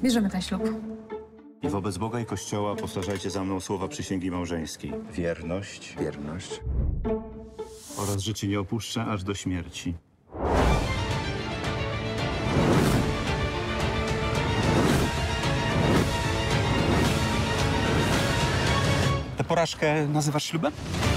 Bierzemy ten ślub. I wobec Boga i Kościoła powtarzajcie za mną słowa przysięgi małżeńskiej. Wierność. Wierność. Oraz, że cię nie opuszczę aż do śmierci. Tę porażkę nazywasz ślubem?